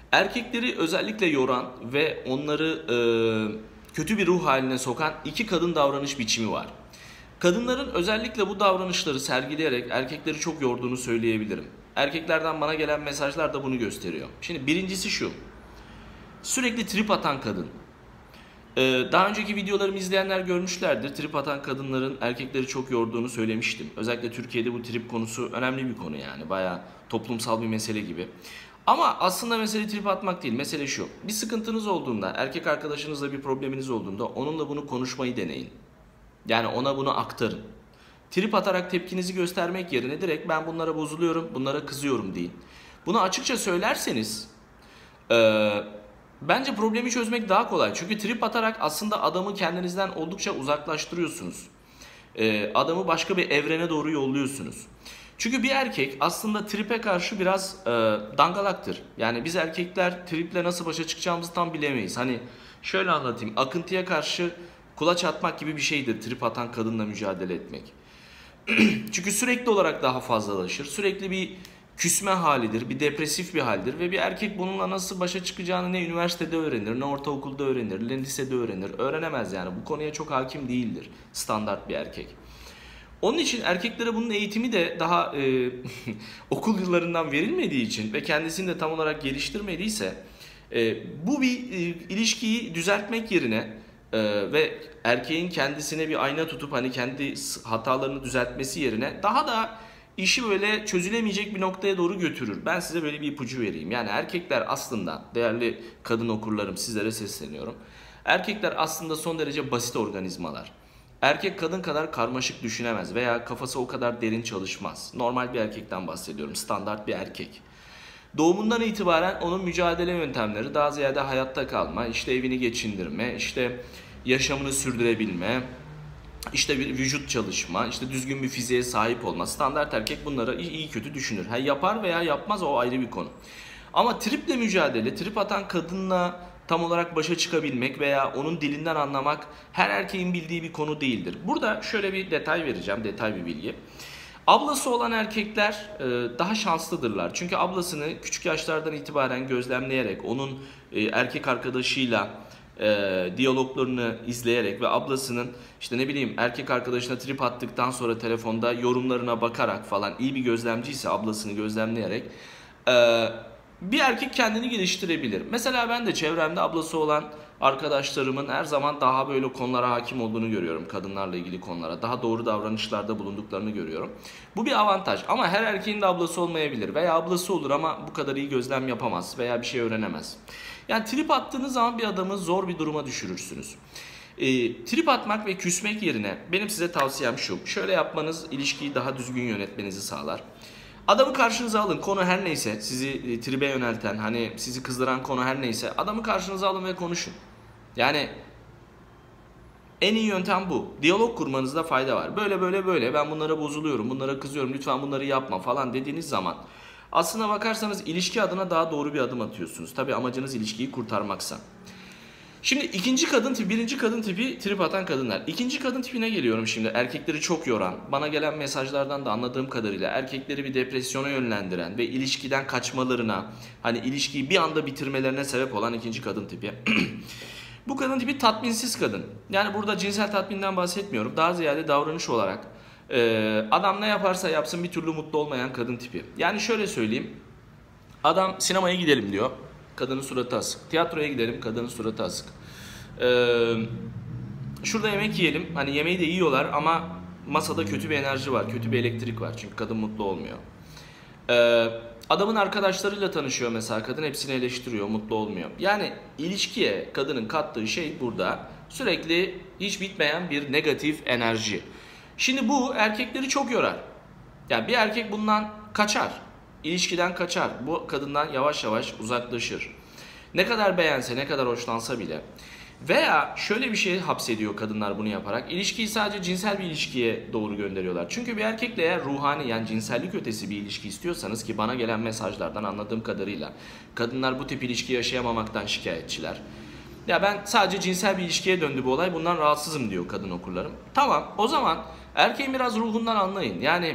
Erkekleri özellikle yoran ve onları kötü bir ruh haline sokan iki kadın davranış biçimi var. Kadınların özellikle bu davranışları sergileyerek erkekleri çok yorduğunu söyleyebilirim. Erkeklerden bana gelen mesajlar da bunu gösteriyor. Şimdi birincisi şu. Sürekli trip atan kadın. Daha önceki videolarımı izleyenler görmüşlerdir. Trip atan kadınların erkekleri çok yorduğunu söylemiştim. Özellikle Türkiye'de bu trip konusu önemli bir konu yani. Bayağı toplumsal bir mesele gibi. Ama aslında mesele trip atmak değil. Mesele şu. Bir sıkıntınız olduğunda, erkek arkadaşınızla bir probleminiz olduğunda onunla bunu konuşmayı deneyin. Yani ona bunu aktarın. Trip atarak tepkinizi göstermek yerine direkt ben bunlara bozuluyorum, bunlara kızıyorum deyin. Bunu açıkça söylerseniz bence problemi çözmek daha kolay. Çünkü trip atarak aslında adamı kendinizden oldukça uzaklaştırıyorsunuz. Adamı başka bir evrene doğru yolluyorsunuz. Çünkü bir erkek aslında tripe karşı biraz dangalaktır. Yani biz erkekler triple nasıl başa çıkacağımızı tam bilemeyiz. Hani şöyle anlatayım. Akıntıya karşı kulaç atmak gibi bir şeydir trip atan kadınla mücadele etmek. Çünkü sürekli olarak daha fazlalaşır. Sürekli bir küsme halidir, bir depresif bir haldir ve bir erkek bununla nasıl başa çıkacağını ne üniversitede öğrenir, ne ortaokulda öğrenir, ne lisede öğrenir. Öğrenemez yani. Bu konuya çok hakim değildir standart bir erkek. Onun için erkeklere bunun eğitimi de daha okul yıllarından verilmediği için ve kendisini de tam olarak geliştirmediyse bu bir ilişkiyi düzeltmek yerine ve erkeğin kendisine bir ayna tutup hani kendi hatalarını düzeltmesi yerine daha da işi böyle çözülemeyecek bir noktaya doğru götürür. Ben size böyle bir ipucu vereyim. Yani erkekler aslında değerli kadın okurlarım sizlere sesleniyorum. Erkekler aslında son derece basit organizmalar. Erkek kadın kadar karmaşık düşünemez veya kafası o kadar derin çalışmaz. Normal bir erkekten bahsediyorum. Standart bir erkek. Doğumundan itibaren onun mücadele yöntemleri daha ziyade hayatta kalma, işte evini geçindirme, işte yaşamını sürdürebilme, işte bir vücut çalışma, işte düzgün bir fiziğe sahip olma. Standart erkek bunları iyi kötü düşünür. Ha, yapar veya yapmaz o ayrı bir konu. Ama triple mücadele, trip atan kadınla tam olarak başa çıkabilmek veya onun dilinden anlamak her erkeğin bildiği bir konu değildir. Burada şöyle bir detay vereceğim, detay bir bilgi. Ablası olan erkekler daha şanslıdırlar. Çünkü ablasını küçük yaşlardan itibaren gözlemleyerek, onun erkek arkadaşıyla diyaloglarını izleyerek ve ablasının işte ne bileyim erkek arkadaşına trip attıktan sonra telefonda yorumlarına bakarak falan iyi bir gözlemciyse ablasını gözlemleyerek bir erkek kendini geliştirebilir. Mesela ben de çevremde ablası olan arkadaşlarımın her zaman daha böyle konulara hakim olduğunu görüyorum. Kadınlarla ilgili konulara. Daha doğru davranışlarda bulunduklarını görüyorum. Bu bir avantaj ama her erkeğin de ablası olmayabilir. Veya ablası olur ama bu kadar iyi gözlem yapamaz veya bir şey öğrenemez. Yani trip attığınız zaman bir adamı zor bir duruma düşürürsünüz. Trip atmak ve küsmek yerine benim size tavsiyem şu. Şöyle yapmanız ilişkiyi daha düzgün yönetmenizi sağlar. Adamı karşınıza alın, konu her neyse, sizi tribe yönelten, hani sizi kızdıran konu her neyse, adamı karşınıza alın ve konuşun. Yani en iyi yöntem bu. Diyalog kurmanızda fayda var. Böyle böyle böyle ben bunlara bozuluyorum, bunlara kızıyorum, lütfen bunları yapma falan dediğiniz zaman aslına bakarsanız ilişki adına daha doğru bir adım atıyorsunuz. Tabii amacınız ilişkiyi kurtarmaksa. Şimdi ikinci kadın tipi, birinci kadın tipi trip atan kadınlar. İkinci kadın tipine geliyorum şimdi. Erkekleri çok yoran, bana gelen mesajlardan da anladığım kadarıyla erkekleri bir depresyona yönlendiren ve ilişkiden kaçmalarına, hani ilişkiyi bir anda bitirmelerine sebep olan ikinci kadın tipi. Bu kadın tipi tatminsiz kadın. Yani burada cinsel tatminden bahsetmiyorum. Daha ziyade davranış olarak adam ne yaparsa yapsın bir türlü mutlu olmayan kadın tipi. Yani şöyle söyleyeyim. Adam sinemaya gidelim diyor. Kadının suratı asık. Tiyatroya gidelim. Kadının suratı asık. Şurada yemek yiyelim. Hani yemeği de yiyorlar ama masada kötü bir enerji var. Kötü bir elektrik var. Çünkü kadın mutlu olmuyor. Adamın arkadaşlarıyla tanışıyor mesela. Kadın hepsini eleştiriyor. Mutlu olmuyor. Yani ilişkiye kadının kattığı şey burada sürekli hiç bitmeyen bir negatif enerji. Şimdi bu erkekleri çok yorar. Yani bir erkek bundan kaçar. İlişkiden kaçar. Bu kadından yavaş yavaş uzaklaşır. Ne kadar beğense, ne kadar hoşlansa bile. Veya şöyle bir şey hapsediyor kadınlar bunu yaparak. İlişkiyi sadece cinsel bir ilişkiye doğru gönderiyorlar. Çünkü bir erkekle eğer ruhani yani cinsellik ötesi bir ilişki istiyorsanız ki bana gelen mesajlardan anladığım kadarıyla kadınlar bu tip ilişki yaşayamamaktan şikayetçiler. Ya ben sadece cinsel bir ilişkiye döndü bu olay bundan rahatsızım diyor kadın okurlarım. Tamam o zaman erkeğin biraz ruhundan anlayın. Yani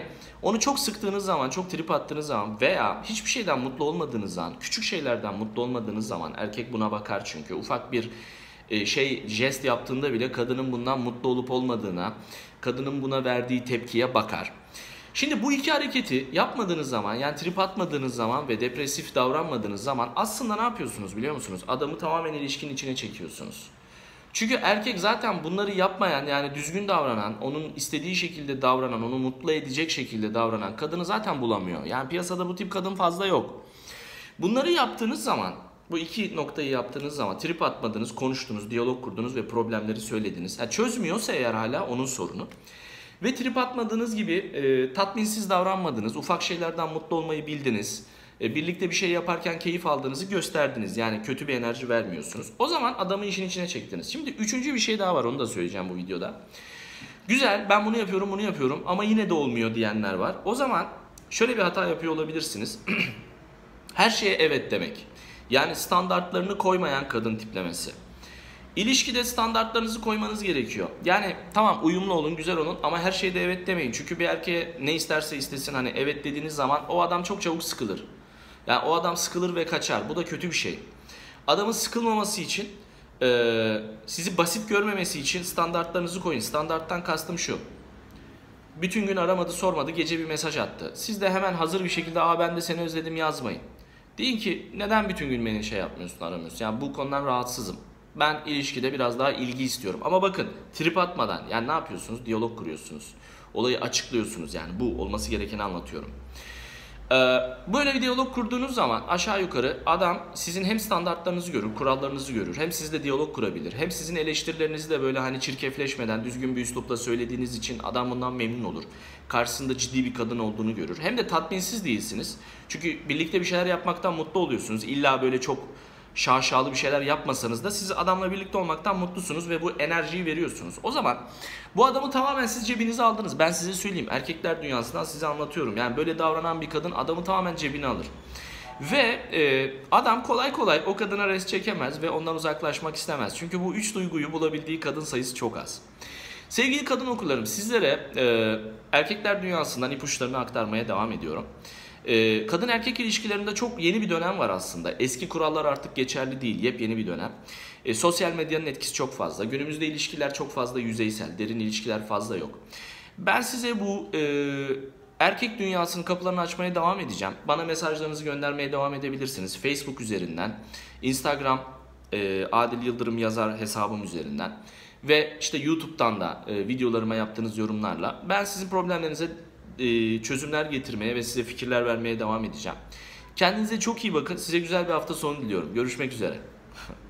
Onu çok sıktığınız zaman, çok trip attığınız zaman veya hiçbir şeyden mutlu olmadığınız zaman, küçük şeylerden mutlu olmadığınız zaman, erkek buna bakar çünkü. Ufak bir jest yaptığında bile kadının bundan mutlu olup olmadığına, kadının buna verdiği tepkiye bakar. Şimdi bu iki hareketi yapmadığınız zaman, yani trip atmadığınız zaman ve depresif davranmadığınız zaman aslında ne yapıyorsunuz biliyor musunuz? Adamı tamamen ilişkinin içine çekiyorsunuz. Çünkü erkek zaten bunları yapmayan, yani düzgün davranan, onun istediği şekilde davranan, onu mutlu edecek şekilde davranan kadını zaten bulamıyor. Yani piyasada bu tip kadın fazla yok. Bunları yaptığınız zaman, bu iki noktayı yaptığınız zaman, trip atmadınız, konuştunuz, diyalog kurdunuz ve problemleri söylediniz. Yani çözmüyorsa eğer hala onun sorunu. Ve trip atmadığınız gibi tatminsiz davranmadınız, ufak şeylerden mutlu olmayı bildiniz. Birlikte bir şey yaparken keyif aldığınızı gösterdiniz. Yani kötü bir enerji vermiyorsunuz. O zaman adamı işin içine çektiniz. Şimdi üçüncü bir şey daha var, onu da söyleyeceğim bu videoda. Güzel, ben bunu yapıyorum, bunu yapıyorum ama yine de olmuyor diyenler var. O zaman şöyle bir hata yapıyor olabilirsiniz. Her şeye evet demek. Yani standartlarını koymayan kadın tiplemesi. İlişkide standartlarınızı koymanız gerekiyor. Yani tamam, uyumlu olun, güzel olun ama her şeyde evet demeyin. Çünkü bir erkeğe ne isterse istesin, hani evet dediğiniz zaman o adam çok çabuk sıkılır. Yani o adam sıkılır ve kaçar. Bu da kötü bir şey. Adamın sıkılmaması için, sizi basit görmemesi için standartlarınızı koyun. Standarttan kastım şu: bütün gün aramadı, sormadı, gece bir mesaj attı. Siz de hemen hazır bir şekilde ben de seni özledim yazmayın. Deyin ki neden bütün gün beni yapmıyorsun, aramıyorsun? Yani bu konudan rahatsızım. Ben ilişkide biraz daha ilgi istiyorum. Ama bakın, trip atmadan, yani ne yapıyorsunuz? Diyalog kuruyorsunuz. Olayı açıklıyorsunuz, yani bu olması gerekeni anlatıyorum. Böyle bir diyalog kurduğunuz zaman aşağı yukarı adam sizin hem standartlarınızı görür, kurallarınızı görür, hem sizle diyalog kurabilir, hem sizin eleştirilerinizi de böyle hani çirkefleşmeden düzgün bir üslupla söylediğiniz için adam bundan memnun olur. Karşısında ciddi bir kadın olduğunu görür. Hem de tatminsiz değilsiniz. Çünkü birlikte bir şeyler yapmaktan mutlu oluyorsunuz. İlla böyle çok şaşalı bir şeyler yapmasanız da siz adamla birlikte olmaktan mutlusunuz ve bu enerjiyi veriyorsunuz. O zaman bu adamı tamamen siz cebinize aldınız. Ben size söyleyeyim, erkekler dünyasından size anlatıyorum. Yani böyle davranan bir kadın adamı tamamen cebine alır. Ve adam kolay kolay o kadına res çekemez ve ondan uzaklaşmak istemez. Çünkü bu üç duyguyu bulabildiği kadın sayısı çok az. Sevgili kadın okurlarım, sizlere erkekler dünyasından ipuçlarını aktarmaya devam ediyorum. Kadın erkek ilişkilerinde çok yeni bir dönem var aslında. Eski kurallar artık geçerli değil, yepyeni bir dönem. Sosyal medyanın etkisi çok fazla. Günümüzde ilişkiler çok fazla yüzeysel, derin ilişkiler fazla yok. Ben size bu erkek dünyasının kapılarını açmaya devam edeceğim. Bana mesajlarınızı göndermeye devam edebilirsiniz. Facebook üzerinden, Instagram Adil Yıldırım yazar hesabım üzerinden ve işte YouTube'dan da videolarıma yaptığınız yorumlarla ben sizin problemlerinize çözümler getirmeye ve size fikirler vermeye devam edeceğim. Kendinize çok iyi bakın. Size güzel bir hafta sonu diliyorum. Görüşmek üzere.